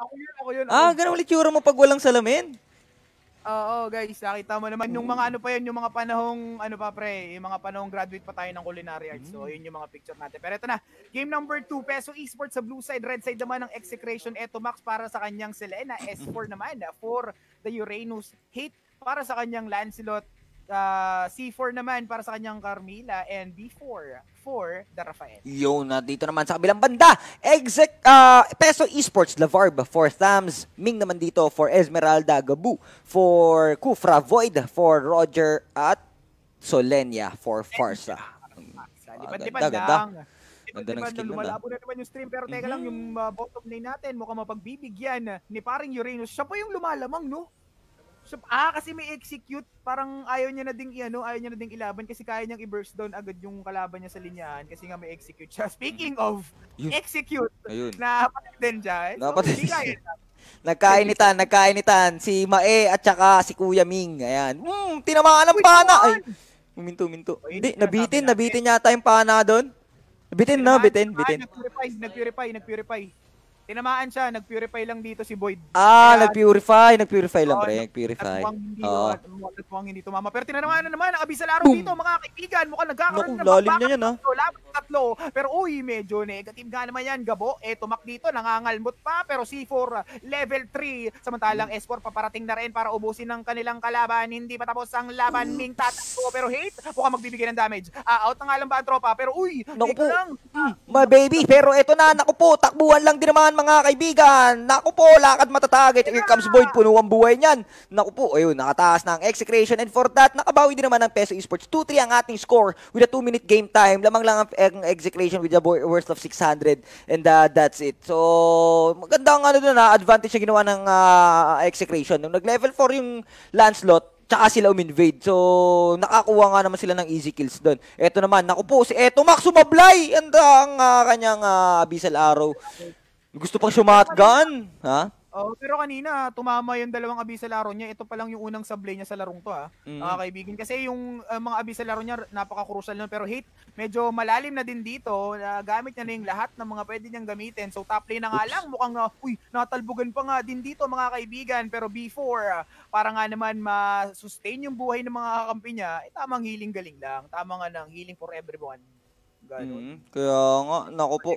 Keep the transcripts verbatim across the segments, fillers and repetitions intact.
Ako yun, ako yun. Ako. Ah, ganun ulit tsura mo pag walang salamin? Oo, guys, nakita mo naman yung mga ano pa yun, yung mga panahong, ano pa pre, yung mga panahong graduate pa tayo ng culinary arts. So, yun yung mga picture natin. Pero ito na, game number two, Peso Esports sa blue side, red side naman ng Execration. Eto Max para sa kanyang Selena, S four naman for the Uranus, Hate para sa kanyang Lancelot, uh, C four naman para sa kanyang Carmilla, and B four for the Rafael. Yun, na dito naman sa kabilang banda, Exec, uh, Peso Esports, Lavarb for Thams, Ming naman dito for Esmeralda, Gabu for Kufra, Void for Roger, at Solenia for Farsa. Lipat-lipat lang. Ganda ng skill nun. Lumalabo na naman yung stream, pero teka lang, yung uh, bottom lane natin, mukhang mapagbibigyan ni paring Uranus. Siya pa yung lumalamang, no? So, ah, kasi may execute, parang ayaw niya na ding ano, ayaw niya na ding ilaban kasi kaya niyang i-burst down agad yung kalaban niya sa linyahan kasi nga may execute siya. Speaking of yun. Execute, ayun. Napatid din siya. So, napatid din. Nagkainitan, nagkainitan si Mae at saka si Kuya Ming. Ayan. Hmm, tinamaan ng pana. Ay, minto, minto. Hindi, nabitin, nabitin yata yung pana doon. Nabitin na, bitin, bitin. Nag-purify, nag-purify, nag-purify. Tinamaan siya, nag-purify lang dito si Void. Ah, nag-purify, nag-purify lang, pre, nag-purify. Oo. Nagpuwang hindi tumama. Pero tinamaan na naman ang Abyssal Arrow dito, mga kaibigan. Mukhang nagkakaroon ng lalim niya yan, ha? Laban tatlo. Pero uy, medyo negative nga naman yan. Gabo, eh, tumak dito, nangangalmot pa. Pero C four, level three. Samantalang S four, paparating na rin para ubusin ng kanilang kalaban. Hindi pa tapos ang laban. Ming tatakbo, pero Hate, mukhang magbibigay ng damage. Ah, out na nga lang ba ang tropa? Pero uy, naku po, my baby. Pero eto na, naku po, takbuhan lang din naman mga kaibigan. Naku po, lakad matatagit. Here comes Void, puno ang buhay niyan. Naku po, ayun, nakataas na ang Execration. And for that, nakabawi din naman ng Peso Esports. two three ang ating score with a two minute game time. Lamang lang ang, ang Execration with a worth of six hundred. And uh, that's it. So, magandang ano dun na, advantage na ginawa ng uh, Execration. Nung nag-level four yung Lancelot, tsaka sila uminvade. So, nakakuha nga naman sila ng easy kills doon. Eto naman, naku po, si Eto Max sumablay. And uh, ang uh, kanyang uh, Abyssal Arrow. Gusto pang shotgun, ha? Oh, pero kanina tumama yung dalawang Abyssal Arrow niya. Ito pa lang yung unang sablay niya sa larong to, ha. Mm. Mga kaibigan, kasi yung uh, mga Abyssal Arrow niya napaka-crucial nun, pero Hate medyo malalim na din dito. Uh, gamit niya na yung lahat ng mga pwede niyang gamitin. So top lane na nga lang, mukhang uh, uy, natalbugan pa nga din dito mga kaibigan. Pero before uh, para nga naman ma-sustain yung buhay ng mga kakampi niya, eh, tamang healing galing lang. Tama nga ng healing for everyone. Ganun. Mm. Kaya nga, nako po.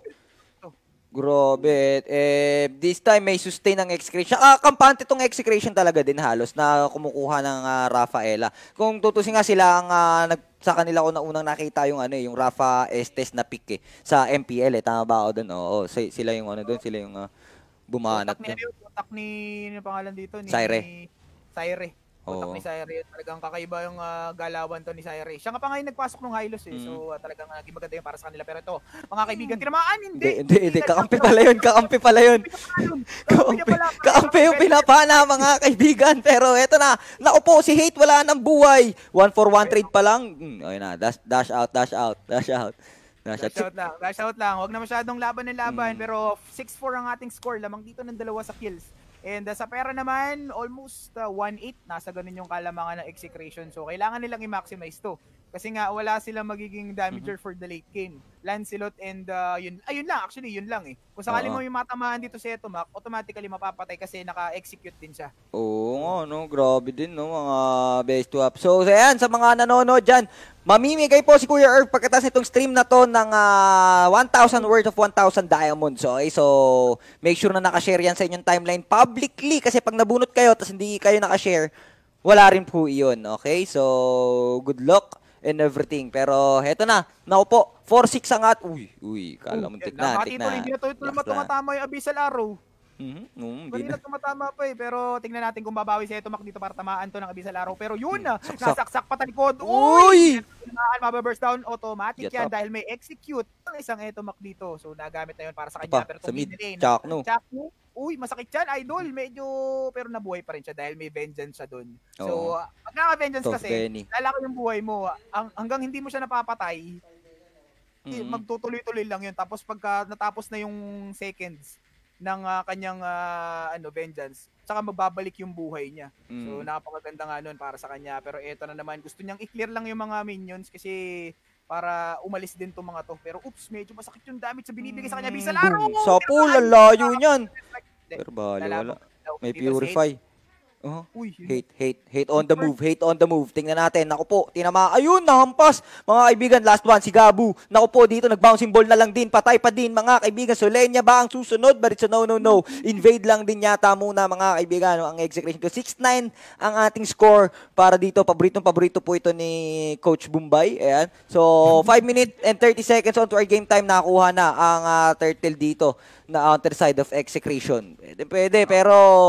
Grabe. Eh, this time may sustain ng Execration. Ah, kampante tong Execration talaga din halos na kumukuha ng uh, Rafaela. Kung tutusin nga sila ang uh, nag sa kanila ko na unang nakita yung ano yung Rafa Estes na pick eh, sa M P L eh. Tama ba ako doon? Oo, sila yung ano doon, sila yung uh, bumanat. Kontak ni, kontak ni, ano pangalan dito? Ni Syre. Syre. Kontak oh. ni Syre. Talagang kakaiba yung uh, galawan to ni Syre. Siya nga pa ngayon nagpasok ng Hylos eh. Mm. So uh, talagang uh, maganda yung para sa kanila. Pero ito, mga kaibigan, tinamaan, hindi. Hindi, hindi. Kakampi pala yun. Kakampi pala yun. Kakampi, kakampi yung pinapana, mga kaibigan. Pero eto na. Naku po, si Hate wala ng buhay. one for one trade pa lang. Hmm, okay na. Dash, dash out, dash out, dash out. Dash, dash out lang, dash out lang. Huwag na masyadong laban ng laban. Mm. Pero six four ang ating score. Lamang dito ng dalawa sa kills. And uh, sa pera naman, almost uh, one eight. Nasa ganun yung kalamangan ng Execration. So, kailangan nilang i-maximize to. Kasi nga, wala silang magiging damager mm-hmm. for the late game. Lancelot and uh, yun, ayun lang, actually, yun lang eh. Kung sakali uh-huh. mo yung matamaan dito sa Etomac, automatically mapapatay kasi naka-execute din siya. Oo nga, no? Grabe din, no? Mga best to up. So, ayan, sa mga nanonood dyan, mamimigay po si Kuya Earth pagkatapos nitong stream na to ng uh, one thousand worth of one thousand diamonds. Okay? So, make sure na nakashare yan sa inyong timeline publicly kasi pag nabunot kayo tapos hindi kayo nakashare, wala rin po iyon. Okay? So, good luck and everything. Pero, heto na. Naku po, four six ang at... Uy, uy, kala mo, tik na, tik na. Hindi na ito tumatama yung Abyssal Arrow. Mm-hmm. Mm, hindi na tumatama pa eh. Pero tingnan natin kung babawi si Etomac dito para tamaan to ng Abyssal Arrow. Pero yun na, hmm. nasaksak pa talikod. Uy! Mababurst down automatic yan dahil may execute ang isang Etomac dito. So nagamit na yun para sa kanya. Pa, pero sa mid, lane, Chakno. Chakno. Uy, masakit yan, idol. Medyo, pero nabuhay pa rin siya dahil may vengeance siya dun. So, oh. pag naka-vengeance kasi, lalaki yung buhay mo. Ang, hanggang hindi mo siya napapatay, mm-hmm. magtutuloy-tuloy lang yun. Tapos pagka natapos na yung seconds ng uh, kanyang uh, ano vengeance, saka magbabalik yung buhay niya. Mm. So, napakaganda nga nun para sa kanya. Pero eto na naman, gusto niyang i-clear lang yung mga minions kasi para umalis din tong mga to. Pero oops, medyo masakit yung damage sa binibigay sa kanya. Abyssal Arrow! Sa pool, ang layo niyan. Pero bali, wala. May purify. Uh, Uy, hate, hate, hate on the move, hate on the move. Tingnan natin, naku po, tinama, ayun, nahampas. Mga kaibigan, last one, si Gabu. Naku po, dito, nag-bouncing ball na lang din, patay pa din, mga kaibigan. Solenya ba ang susunod? But it's a no, no, no. Invade lang din yata muna, mga kaibigan, ang execution ko. six nine ang ating score para dito. Paboritong-paborito po ito ni Coach Bombay. Ayan. So, five minutes and thirty seconds on to our game time, nakuha na ang uh, turtle dito na counter side of execration. Pwede, pwede, pero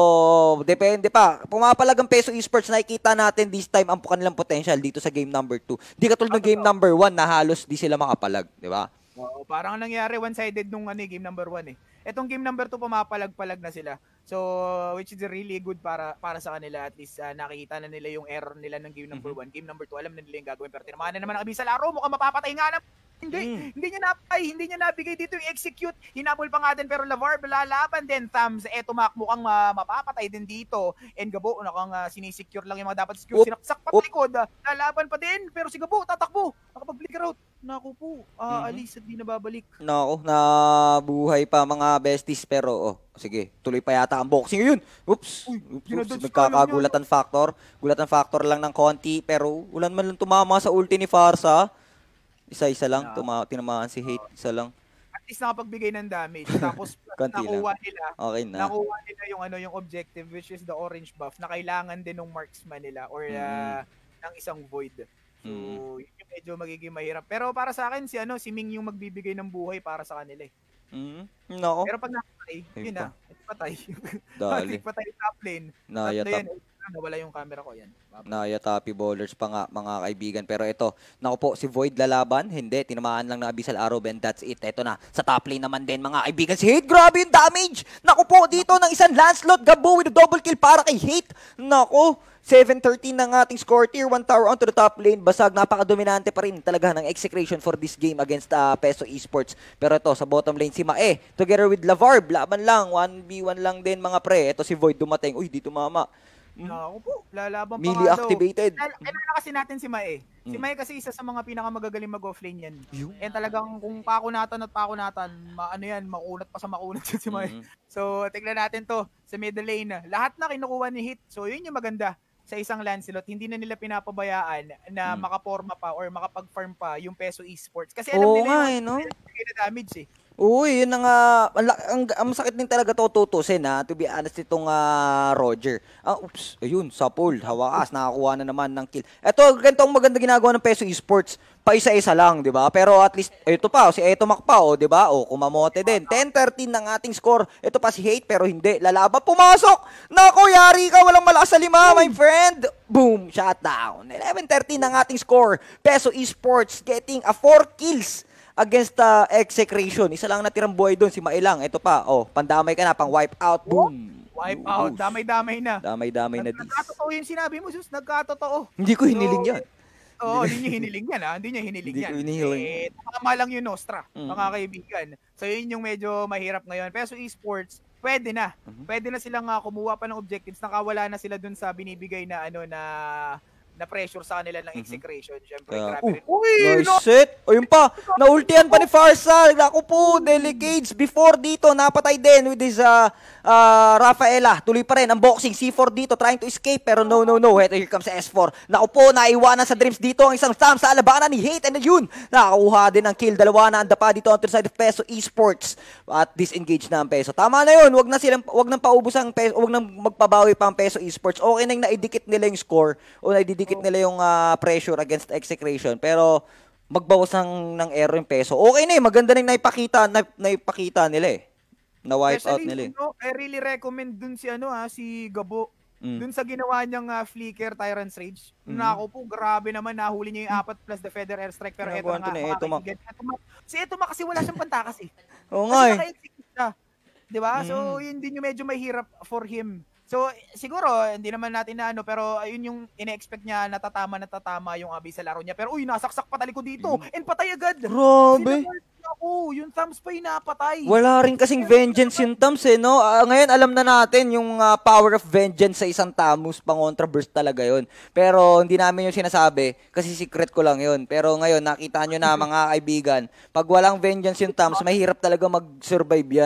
depende pa. Pumapalag ang Peso Esports, nakikita natin this time ang kanilang potential dito sa game number two. Di katulad ng game number one na halos di sila makapalag, di ba? Oo, parang nangyari one-sided nung ano, game number one eh. Etong game number two, pumapalag-palag na sila. So, which is really good para para sa kanila. At least uh, nakikita na nila yung error nila ng game number one. Game number two, alam na nila yung gagawin. Pero tinamaan na naman ang abisa laro, mukhang mapapatay nga na. Hindi, mm. hindi niya napay, hindi niya nabigay dito yung execute. Hinabol pa nga din pero Lavar lalaban din. Thumbs, eto Mac mukhang uh, mapapatay din dito. And Gabo, nakang uh, sinisecure lang yung mga dapat secure. Sinaksak pa likod. Uh, lalaban pa din pero si Gabo tatakbo. Nakapag-flicker out. Naku po, uh, mm-hmm. alis at di nababalik. Naku, nabuhay pa mga besties pero oh, sige, tuloy pa yata ang boxing yun. Oops, Uy, oops, oops. Nagkakagulatan factor. Gulatan factor lang ng konti pero ulan man lang tumama sa ulti ni Farsa. Isa-isa lang, tuma tinamaan si Hate, isa lang. At least nakapagbigay ng damage. Tapos nakuha nila, okay na. nakuha nila yung ano yung objective which is the orange buff na kailangan din ng marksman nila or uh, mm. ng isang void. So, mm. yun yung medyo magiging mahirap. Pero para sa akin, si ano si Ming yung magbibigay ng buhay para sa kanila eh. Mm. No. Pero pag nakapatay, yun na, patay. Dali. patay top lane. Naya top. Nawala yung camera ko yan. Naya Tapi Bowlers pa nga mga kaibigan. Pero ito, naku po, si Void lalaban. Hindi, tinamaan lang ng Abyssal Arrow and that's it. Ito na, sa top lane naman din mga kaibigan. Si Hate, grabe yung damage! Naku po, dito ng isang Lancelot, Gabo with a double kill para kay Hate. Naku, seven thirteen ng ating score. Tier one tower onto the top lane. Basag, napaka-dominante pa rin talaga ng execution for this game against uh, Peso Esports. Pero ito, sa bottom lane, si Mae, together with Lavarb, laban lang, one v one lang din mga pre. Ito si Void dumating. Uy, dito mama. Mm. Ako po, lalaban pa Melee nga activated. Kailangan kasi natin si Mae. Mm. Si Mae kasi isa sa mga pinakamagagaling mag-offlane yan. Yung? And talagang kung pakunatan at pakunatan, ma ano yan, makunat pa sa makunat si Mae. Mm-hmm. So, tignan natin to sa middle lane. Lahat na kinukuha ni Hit. So, yun yung maganda sa isang Lancelot. Hindi na nila pinapabayaan na mm. makaporma pa or makapag-farm pa yung Peso Esports. Kasi alam oh, nila yung no? damage eh. Uy, yun na nga, ang, ang, ang masakit din talaga to tutusin ha, to be honest itong uh, Roger. Ah, oops, ayun, sa pool, hawakas, nakakuha na naman ng kill. Ito, ganito ang maganda ginagawa ng Peso Esports, pa isa-isa lang, di ba? Pero at least, ito pa, si Eto Mac pa, oh, di ba? O, kumamote din. ten thirteen ng ating score. Ito pa si Hate, pero hindi. Lalaban, pumasok! Nako, yari ka, walang malakas sa lima, my friend! Boom, shutdown. eleven thirteen ng ating score. Peso Esports getting a four kills against uh, execration. Isa lang natirang buhay doon, si Mailang. Ito pa, oh, pandamay ka na, pang wipe out, boom. Wipe out, damay-damay na. Damay-damay na dis. Nagkatotoo yung sinabi mo, sus, nagkatotoo. Hindi ko hiniling so, yan. Oo, oh, hindi niya hiniling yan, ha? Hindi niya hiniling hindi yan. Hindi ko hiniling. Eh, tama lang yung Nostra, mm. mga kaibigan. So, yun yung medyo mahirap ngayon. Peso Esports, pwede na. Mm-hmm. Pwede na silang uh, kumuha pa ng objectives. Nakawala na sila dun sa binibigay na, ano, na na pressure sa kanila ng execration. Siyempre, uh, grabe rin. Uh, Uy, nice no! set! O yun pa, naultihan pa ni Farsal. Ako po, Delicates. Before dito, napatay din with his uh, uh, Rafaela. Tuloy pa rin ang boxing. C four dito, trying to escape. Pero no, no, no. Here comes S four. Naku po, naiwanan sa Dreams dito ang isang Sam sa alabanan ni Hate. And yun, nakakuha din ng kill. Dalawa na ang dapa dito on the side of Peso Esports. At disengage na ang Peso. Tama na yun. Wag na silang, wag nang paubos ang Peso. Wag nang magpabawi pa ang Peso Esports. Okay nang naidikit nila yung score. O naididikit dikit nila yung uh, pressure against execration pero magbawas ng, ng error yung Peso. Okay na eh, maganda na yung naipakita, na, naipakita nila eh. Na wipe out nila eh. No, I really recommend dun si ano ha, si Gabo. Mm. Dun sa ginawa niyang uh, Flicker Tyrant's Rage. Mm. Nako po, grabe naman, nahuli niya yung apat plus the Feather Airstrike pero eto nga. Na, eto ma- si eto ma kasi wala siyang pantakas eh. Oo nga eh. Naka-execute siya. Diba? Mm. So, yun din yung medyo mahirap for him. So, siguro, hindi naman natin na ano, pero ayun yung ine-expect niya, natatama, natatama yung abi sa laro niya. Pero, uy, nasaksak pa taliko dito. Mm. And patay agad. Grabe. Oo, yung thumbs pa yung napatay. Wala rin kasing vengeance yung thumbs eh, no? Uh, ngayon, alam na natin yung uh, power of vengeance sa isang Tamus, pang-contra burst talaga yun. Pero, hindi namin yung sinasabi, kasi secret ko lang yun. Pero ngayon, nakita nyo na mga kaibigan, pag walang vengeance yung thumbs, mahirap talaga mag-survive yan.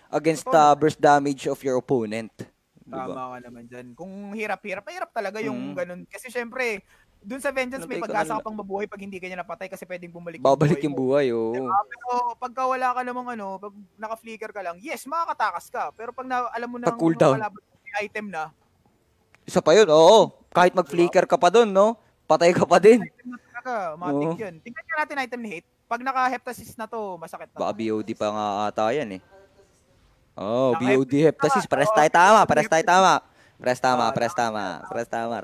against the uh, burst damage of your opponent. Diba? Tama ka naman dyan. Kung hirap-hirap, hirap talaga yung mm. ganun. Kasi syempre, dun sa Vengeance may pag-asa ka pang mabuhay pag hindi ka niya napatay kasi pwedeng bumalik Babalik yung buhay. Yung buhay oh. Diba? Pero pagka wala ka namang ano, pag naka-flicker ka lang, yes, makakatakas ka. Pero pag na, alam mo na yung cooldown item na, isa pa yun, oo. Kahit mag-flicker ka pa dun, no? Patay ka pa din. Item na talaga, matik oh. yun. Tingnan nyo natin item ni Hate. Pag naka-heptasis na to, masakit na. Baka B O D pa nga ata yan eh. Oh, B O D heptasis. Pares tayo tama, pares tayo tama. Pares tama, pares tama, pares tama.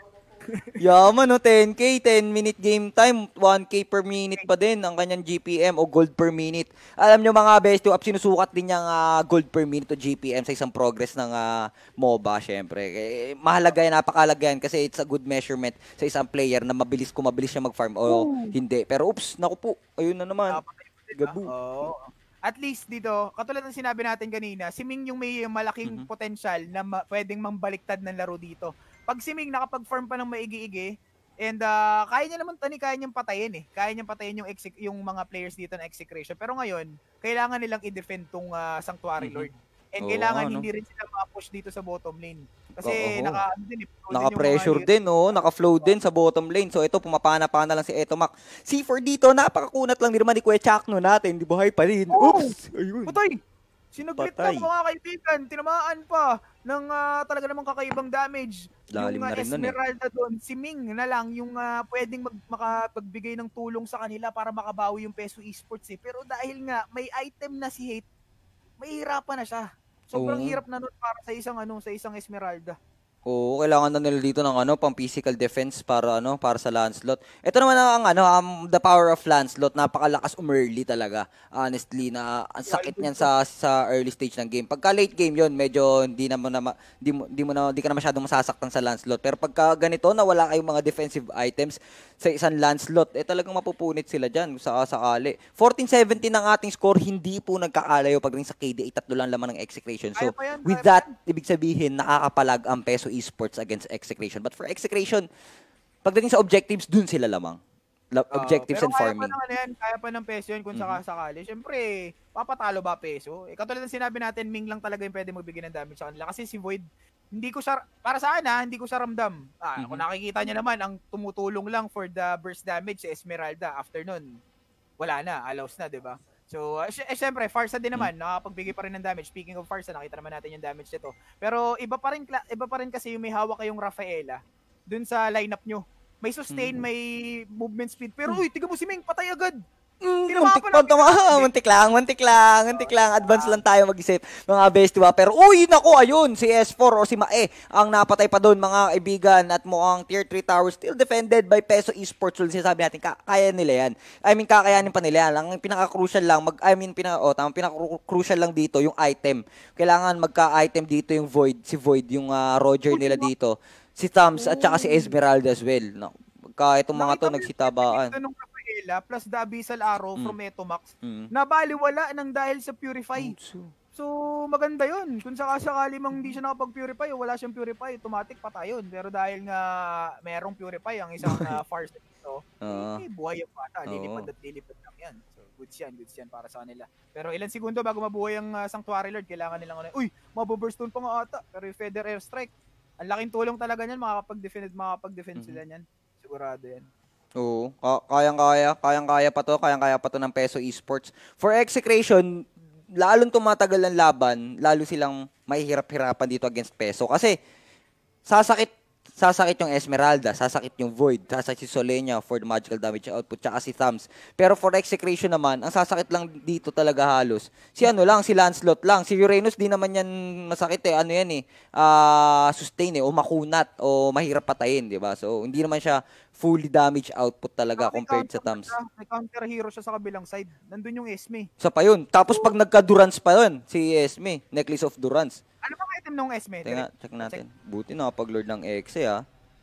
Yaman no, ten K, ten minute game time, one K per minute pa din ang kanyang G P M o gold per minute. Alam nyo mga best up, sinusukat din niyang uh, gold per minute o G P M sa isang progress ng uh, MOBA syempre. Eh, mahalaga yan, napakalaga yan kasi it's a good measurement sa isang player na mabilis kung mabilis siya mag-farm o Ooh. hindi. Pero oops, naku po, ayun na naman. Gabu. Oh. At least dito, katulad ng sinabi natin kanina, si Ming yung may malaking mm-hmm. potential na ma- pwedeng mambaliktad ng laro dito. Pag si Ming nakapag-farm pa ng maigi-igi, and uh, kaya niya naman tani, kaya niyang patayin eh. Kaya niyang patayin yung, exec- yung mga players dito na execration. Pero ngayon, kailangan nilang i-defend tong uh, Sanctuary mm-hmm. Lord. And oh, kailangan ano? hindi rin sila ma-push dito sa bottom lane. Kasi oh, naka, ano din, naka-pressure din, oh, naka-flow din sa bottom lane. So ito, pumapana-pana lang si Etomac. C four dito, napakakunat lang din naman ni Kuya Chakno natin. Di buhay pa rin. Oh, oops! Ayun. Putay! Sinaglit lang mga kaibigan. Tinamaan pa ng uh, talaga namang kakaibang damage. Lalim yung uh, na rin Esmeralda nun, eh. doon, si Ming na lang yung uh, pwedeng mag, makapagbigay ng tulong sa kanila para makabawi yung Peso Esports eh. Pero dahil nga may item na si Hate, mahihirapan na siya. Sobrang oh. hirap na nun para sa isang ano, sa isang Esmeralda. Oo, kailangan na nila dito ng ano, pang physical defense para ano, para sa Lancelot. Ito naman ang ano, um, the power of Lancelot, napakalakas umearly talaga. Honestly, na ang sakit niyan sa sa early stage ng game. Pagka late game 'yon, medyo hindi na mo na di mo di mo na di ka na masyadong masasaktan sa Lancelot. Pero pagka ganito na wala kayong mga defensive items sa isang Lancelot, eh talagang mapupunit sila diyan sa sakali. fourteen seventeen ang ating score, hindi po nagkakalayo pag rin sa K D A, tatlo lang laman ng execution. So, yan, with that, ibig sabihin nakakapalag ang Peso Esports against execution. But for execution, pagdating sa objectives, dun sila lamang. La- objectives uh, and farming. Pero kaya pa naman yan, kaya pa ng Peso yun kung mm-hmm. sakasakali. Siyempre, papatalo ba Peso? Eh, katulad ng sinabi natin, Ming lang talaga yung pwede magbigay ng damage sa kanila. Kasi si Void, hindi ko siya, para sa akin ha, hindi ko siya ramdam. Ah, mm-hmm. Kung nakikita niya naman, ang tumutulong lang for the burst damage si Esmeralda. After nun, wala na, allows na, di ba? So, uh, eh, syempre, Farsa din naman, hmm. nakapagbigay pa rin ng damage. Speaking of Farsa, nakita naman natin yung damage nito. Pero iba pa rin, iba pa rin kasi yung may hawak kayong Rafaela dun sa lineup nyo. May sustain, hmm. may movement speed. Pero uy, tiga mo si Ming, patay agad. Mm, muntik pa tama, muntik lang, muntik lang, muntik lang. Advance lang tayo mag-isip, mga best, diba? Pero uy, nako, ayun, si S four o si Mae ang napatay pa doon, mga kaibigan, at mukhang tier three tower still defended by Peso Esports. So, sinasabi natin, kaya nila yan. I mean, kakayanin pa nila yan. Ang pinaka-crucial lang, mag, I mean, pinaka, oh, tama, pinaka-crucial lang dito, yung item. Kailangan magka-item dito yung Void, si Void, yung uh, Roger nila dito, si Thumbs, at saka si Esmeralda as well. No? Magka itong mga to, nagsitabaan. Plus the Abyssal Arrow mm. from Etomax, mm. nabaliwala nang dahil sa Purify. Oh, so, maganda yun. Kung sakasakali mang hindi siya nakapag-Purify o wala siyang Purify, automatic patay yun. Pero dahil nga merong Purify ang isang uh, Farsa dito, uh, eh, buhay ang bata. Lilipad at lilipad lang yan. So, goods yan, goods yan para sa kanila. Pero ilang segundo bago mabuhay ang uh, Sanctuary Lord, kailangan nilang ano, uy, mabuburstone pa nga ata. Pero yung Feather Airstrike, ang laking tulong talaga niyan, makakapag-defend, makakapag-defend mm-hmm. sila niyan. Sigurado yan. Oo, kayang-kaya, kayang-kaya pa to, kayang-kaya pa to ng Peso Esports. For execution, lalong tumatagal ang laban, lalo silang mahihirap-hirapan dito against Peso. Kasi, sasakit, sasakit yung Esmeralda, sasakit yung Void, sasakit si Solenia for the magical damage output, tsaka si Thumbs. Pero for execution naman, ang sasakit lang dito talaga halos, si ano lang, si Lancelot lang. Si Uranus, di naman yan masakit eh, ano yan eh, uh, sustain eh, o makunat, o mahirap patayin, di ba? So, hindi naman siya fully damage output talaga oh, compared sa Thumbs. May counter hero siya sa kabilang side. Nandun yung Esme. Sa pa yun. Tapos oh. pag nagka-Durance pa yun, si Esme, Necklace of Durance. Ano bang item nung Esme? Tingnan, check natin. Check. Buti nakapag-lord ng Exe ah.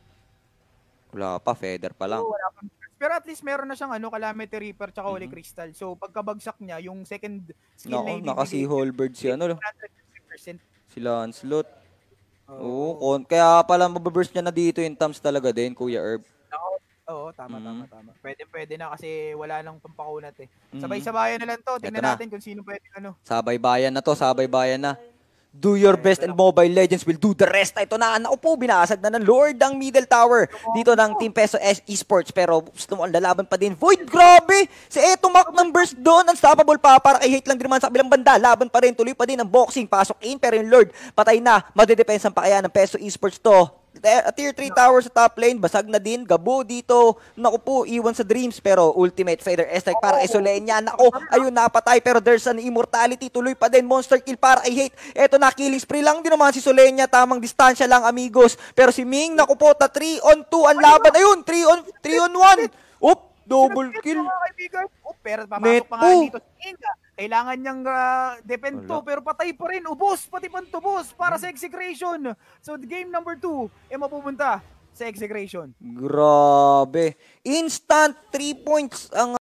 Wala pa, feather pa lang. Oh, wala pa. Pero at least meron na siyang ano, Calamity Reaper tsaka Holy mm-hmm. Crystal. So pagkabagsak niya, yung second skill na yung naka-si Holbird si ano. Si Lancelot. Oo, oh. kaya pala mababurst niya na dito yung Thumbs talaga din, Kuya Herb. Oo, tama, Mm. tama, tama. Pwede, pwede na kasi wala nang pampakunat eh. Mm. Sabay-sabayan na lang to. Tingnan Eto na. natin kung sino pwede ano. Sabay bayan na to, sabay bayan na. Do your best and Mobile Legends will do the rest. Ito na, naku po, binasag na ng Lord ang middle tower dito ng Team Peso Esports. Pero gusto mo, ang lalaban pa din. Void, grabe! Si Eto Mac numbers doon. Unstoppable pa, para kay hate lang din naman sa kabilang banda. Laban pa rin, tuloy pa din ang boxing. Pasok in, pero yung Lord, patay na. Madedepensan pa kaya ng Peso Esports to. Tier three tower sa top lane, basag na din. Gabo dito. Naku po, iwan sa Dreams. Pero ultimate Fader S-Strike para kay Solenia. Naku, ayun, napatay. Pero there's an immortality. Tuloy pa din. Monster kill para kay Hate. Eto na, killing spree lang din naman si Solenia. Tamang distansya lang, amigos. Pero si Ming, naku po, ta three on two ang laban. Ayun, three on one. Oop, double kill. Oh, pero papasok pa nga dito si Inga. Kailangan niyang uh, dependo, pero patay pa rin. Ubos, pati pantubos para sa execration. So, the game number two, eh mapupunta sa execration. Grabe. Instant three points ang